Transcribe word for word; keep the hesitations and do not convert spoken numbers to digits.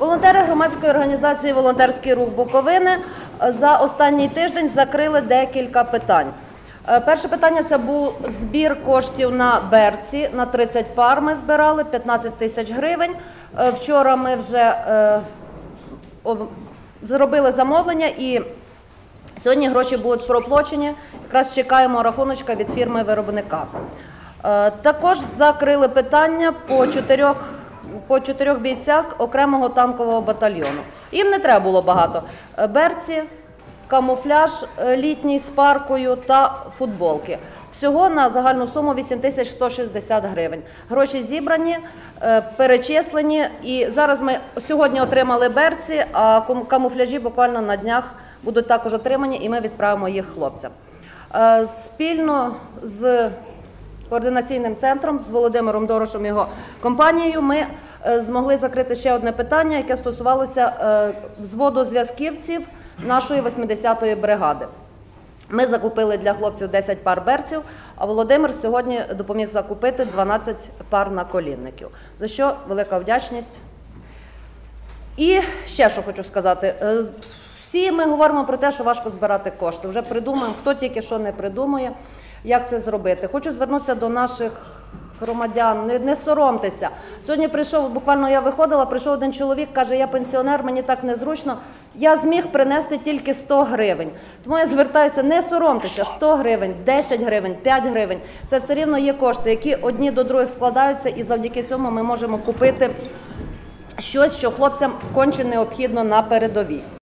Волонтери громадської організації «Волонтерський рух Буковини» за останній тиждень закрили декілька питань. Перше питання – це був збір коштів на берці, на тридцять пар ми збирали, п'ятнадцять тисяч гривень. Вчора ми вже е, зробили замовлення і сьогодні гроші будуть проплачені, якраз чекаємо рахуночка від фірми-виробника. Е, також закрили питання по чотирьох по чотирьох бійцях окремого танкового батальйону. Їм не треба було багато. Берці, камуфляж літній з паркою та футболки. Всього на загальну суму вісім тисяч сто шістдесят гривень. Гроші зібрані, перечислені, і зараз ми сьогодні отримали берці, а камуфляжі буквально на днях будуть також отримані, і ми відправимо їх хлопцям. Спільно з координаційним центром, з Володимиром Дорошем і його компанією, ми змогли закрити ще одне питання, яке стосувалося взводу зв'язківців нашої восьмидесятої бригади. Ми закупили для хлопців десять пар берців, а Володимир сьогодні допоміг закупити дванадцять пар наколінників, за що велика вдячність. І ще що хочу сказати. Всі ми говоримо про те, що важко збирати кошти. Вже придумаємо, хто тільки що не придумує, як це зробити. Хочу звернутися до наших громадян, не, не соромтеся. Сьогодні прийшов, буквально я виходила, прийшов один чоловік, каже, я пенсіонер, мені так незручно, я зміг принести тільки сто гривень. Тому я звертаюся, не соромтеся, сто гривень, десять гривень, п'ять гривень. Це все рівно є кошти, які одні до других складаються, і завдяки цьому ми можемо купити щось, що хлопцям конче необхідно на передовій.